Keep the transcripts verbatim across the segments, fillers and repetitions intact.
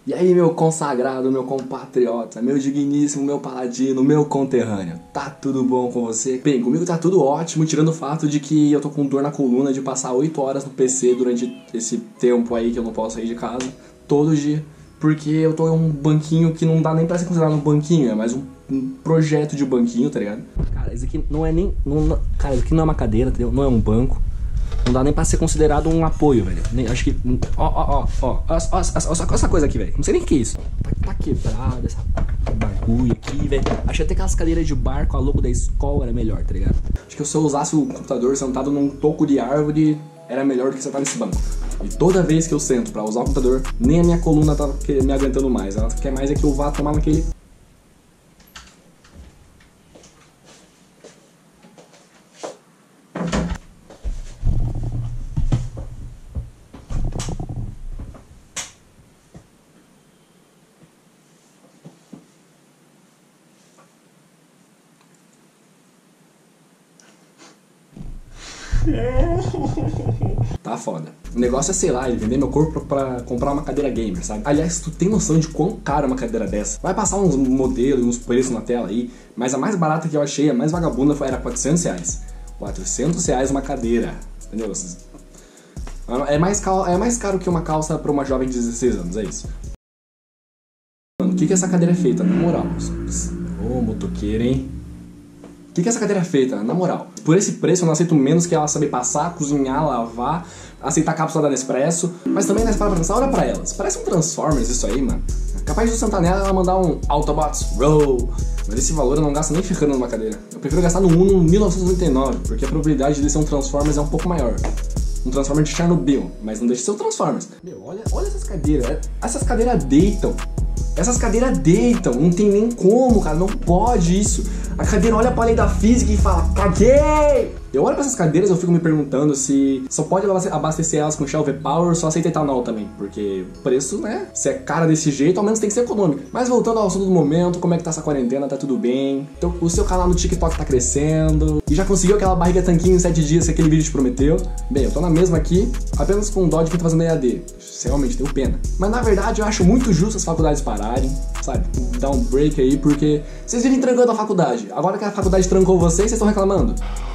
E aí, meu consagrado, meu compatriota, meu digníssimo, meu paladino, meu conterrâneo, tá tudo bom com você? Bem, comigo tá tudo ótimo, tirando o fato de que eu tô com dor na coluna de passar oito horas no P C durante esse tempo aí que eu não posso sair de casa, todo dia, porque eu tô em um banquinho que não dá nem pra ser considerado um banquinho, é mais um, um projeto de banquinho, tá ligado? Cara, isso aqui não é nem... Não, cara, isso aqui não é uma cadeira, entendeu? Não é um banco. Não dá nem pra ser considerado um apoio, velho. Nem, acho que... Ó, ó, ó, ó. Olha essa coisa aqui, velho. Não sei nem o que é isso. Tá, tá quebrado essa bagulho aqui, velho. Achei até que aquelas cadeiras de bar com a logo da escola era melhor, tá ligado? Acho que se eu usasse o computador sentado num toco de árvore, era melhor do que sentar nesse banco. E toda vez que eu sento pra usar o computador, nem a minha coluna tá me aguentando mais. Ela quer mais é que eu vá tomar naquele... Tá foda. O negócio é, sei lá, ele vender meu corpo pra comprar uma cadeira gamer, sabe? Aliás, tu tem noção de quão cara é uma cadeira dessa? Vai passar uns modelos, uns preços na tela aí, mas a mais barata que eu achei, a mais vagabunda, era quatrocentos reais. quatrocentos reais uma cadeira, entendeu? É mais, cal... é mais caro que uma calça pra uma jovem de dezesseis anos, é isso. Mano, o que que essa cadeira é feita? Na moral. Ô, motoqueiro, hein? O que que essa cadeira é feita? Na moral, por esse preço eu não aceito menos que ela saber passar, cozinhar, lavar, aceitar a cápsula da Nespresso. Mas também, né, para pensar, olha pra elas. Parece um Transformers isso aí, mano. Capaz de eu sentar nela e ela mandar um Autobots Roll. Mas esse valor eu não gasto nem ferrando numa cadeira. Eu prefiro gastar no Uno mil novecentos e noventa e nove, porque a probabilidade de ser um Transformers é um pouco maior. Um Transformers de Chernobyl, mas não deixa de ser um Transformers. Meu, olha, olha essas cadeiras. Essas cadeiras deitam. Essas cadeiras deitam, não tem nem como, cara, não pode isso. A cadeira olha pra lei da física e fala, caguei! Eu olho pra essas cadeiras e eu fico me perguntando se só pode abastecer elas com Shell V-Power ou só aceita etanol também. Porque o preço, né, se é cara desse jeito, ao menos tem que ser econômico. Mas voltando ao assunto do momento, como é que tá essa quarentena, tá tudo bem? Então, o seu canal no TikTok tá crescendo. E já conseguiu aquela barriga tanquinho em sete dias que aquele vídeo te prometeu. Bem, eu tô na mesma aqui, apenas com dó de quem tá fazendo E A D. Realmente, tenho pena. Mas na verdade eu acho muito justo as faculdades pararem, sabe? Dar um break aí, porque vocês vivem trancando a faculdade. Agora que a faculdade trancou vocês, vocês estão reclamando?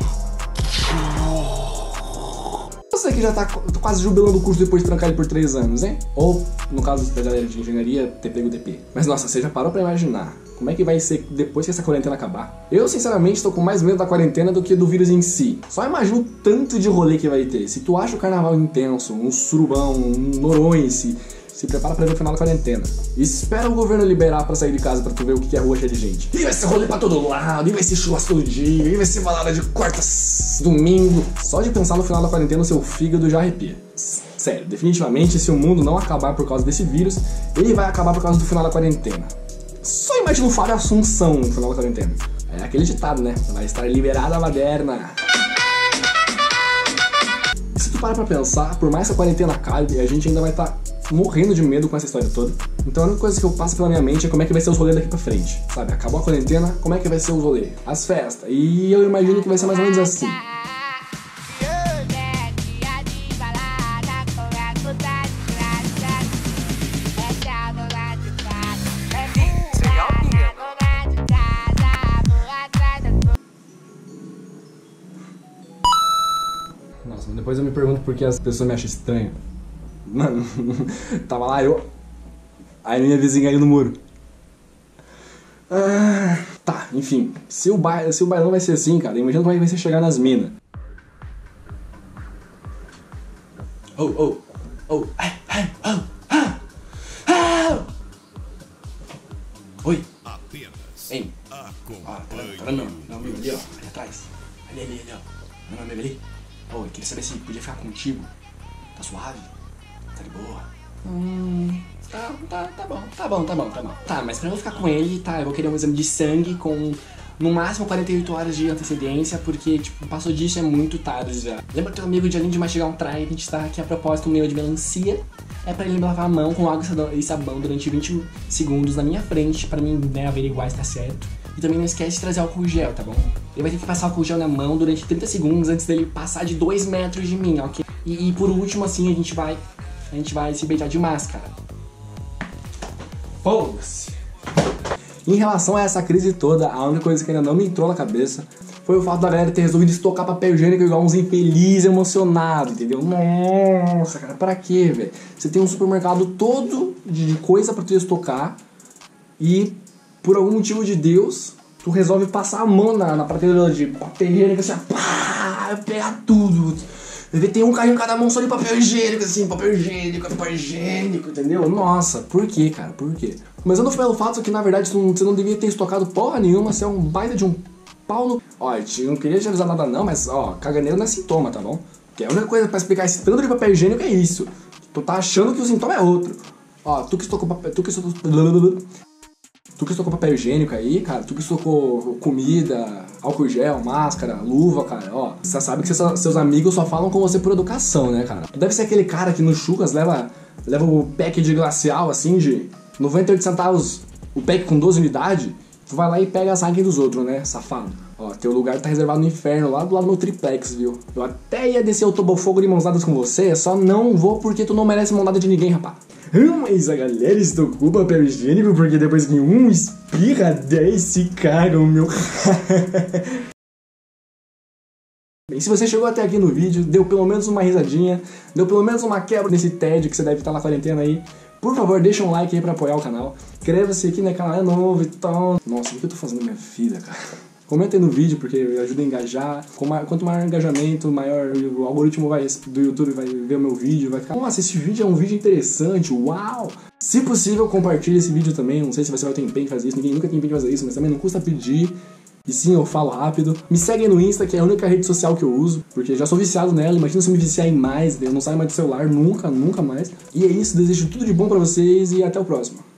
Você que já tá quase jubilando o curso depois de trancar ele por três anos, hein? Ou, no caso da galera de engenharia, ter pego o D P. Mas nossa, você já parou pra imaginar como é que vai ser depois que essa quarentena acabar? Eu, sinceramente, tô com mais medo da quarentena do que do vírus em si. Só imagina o tanto de rolê que vai ter. Se tu acha o carnaval intenso, um surubão, um Noronha, se, se prepara pra ver o final da quarentena. Espera o governo liberar pra sair de casa pra tu ver o que é rua cheia de gente. E vai ser rolê pra todo lado, e vai ser churrasco todo dia, e vai ser balada de quarta, domingo. Só de pensar no final da quarentena, o seu fígado já arrepia. Sério, definitivamente, se o mundo não acabar por causa desse vírus, ele vai acabar por causa do final da quarentena. Só imagina o Fábio Assunção no final da quarentena. É aquele ditado, né? Vai estar liberada a baderna. E se tu parar pra pensar, por mais que a quarentena acabe, a gente ainda vai estar morrendo de medo com essa história toda. Então a única coisa que eu passo pela minha mente é como é que vai ser os rolês daqui pra frente. Sabe, acabou a quarentena, como é que vai ser os rolês? As festas. E eu imagino que vai ser mais ou menos assim. Nossa, depois eu me pergunto por que as pessoas me acham estranho. Mano, tava lá eu... Aí minha vizinha aí no muro. Ah, tá, enfim. Se o, ba... se o bailão vai ser assim, cara, imagina como é que vai ser chegar nas minas. Oh, oh, oh, ai, ai, oh, ah, ah. Oi. Ei. Ah, tá vendo? Tá vendo meu, meu amigo ali, ó, ali atrás. Ali, ali, ali, ó. Meu amigo ali. Ô, oh, eu queria saber se podia ficar contigo. Tá suave? Tá de boa? Hum... Tá, tá, tá bom, tá bom, tá bom, tá bom. Tá, mas pra eu ficar com ele, tá, eu vou querer um exame de sangue com, no máximo, quarenta e oito horas de antecedência, porque, tipo, passou disso é muito tarde já. Lembra teu amigo de além de mastigar um Trident, tá? Que a propósito meu de melancia é pra ele lavar a mão com água e sabão durante vinte segundos na minha frente, pra mim, né, averiguar se tá certo. E também não esquece de trazer álcool gel, tá bom? Ele vai ter que passar álcool gel na mão durante trinta segundos antes dele passar de dois metros de mim, ok? E, e por último, assim, a gente vai, a gente vai se beijar de máscara. Foda-se. Em relação a essa crise toda, a única coisa que ainda não me entrou na cabeça foi o fato da galera ter resolvido estocar papel higiênico igual uns infelizes emocionados, entendeu? Nossa, cara, pra quê, velho? Você tem um supermercado todo de coisa pra tu estocar e, por algum motivo de Deus, tu resolve passar a mão na, na prateleira de papel higiênico, assim, pá, pegar tudo. Tem um carrinho em cada mão só de papel higiênico, assim, papel higiênico, papel higiênico, entendeu? Nossa, por quê, cara? Por quê? Mas eu não fui pelo fato que, na verdade, você não devia ter estocado porra nenhuma, você é um baita de um pau no... Ó, eu não queria te avisar nada não, mas, ó, caganeiro não é sintoma, tá bom? Porque a única coisa pra explicar esse tanto de papel higiênico é isso. Tu tá achando que o sintoma é outro. Ó, tu que estocou papel... Tu que estocou... Tu que estocou papel higiênico aí, cara, tu que estocou comida, álcool gel, máscara, luva, cara, ó. Você sabe que seus amigos só falam com você por educação, né, cara? Tu deve ser aquele cara que no Chucas leva, leva o pack de glacial, assim, de noventa e oito centavos, o pack com doze unidades, tu vai lá e pega a sangue dos outros, né, safado. Ó, teu lugar tá reservado no inferno, lá do lado do meu triplex, viu? Eu até ia descer o tobofogo de mãos dadas com você, só não vou porque tu não merece mão dada de ninguém, rapaz. Hum, mas a galera estocou papel higiênico porque depois que um espirra, dez se cagam, meu. Bem, se você chegou até aqui no vídeo, deu pelo menos uma risadinha, deu pelo menos uma quebra nesse tédio que você deve estar na quarentena aí, por favor, deixa um like aí pra apoiar o canal. Inscreva-se aqui no canal, é novo e tal. Nossa, o que eu tô fazendo na minha vida, cara? Comenta aí no vídeo, porque ajuda a engajar. Quanto maior engajamento, maior o algoritmo vai, do YouTube vai ver o meu vídeo, vai ficar, nossa, esse vídeo é um vídeo interessante, uau! Se possível, compartilhe esse vídeo também. Não sei se você vai ter empenho de fazer isso, ninguém nunca tem empenho de fazer isso, mas também não custa pedir. E sim, eu falo rápido. Me segue aí no Insta, que é a única rede social que eu uso, porque já sou viciado nela. Imagina se eu me viciar em mais, eu não saio mais do celular, nunca, nunca mais. E é isso, desejo tudo de bom pra vocês e até o próximo.